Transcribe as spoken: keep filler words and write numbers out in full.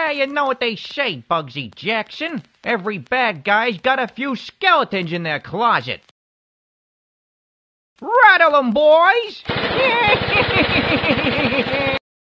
Yeah, you know what they say, Bugsy Jackson. Every bad guy's got a few skeletons in their closet. Rattle 'em, boys!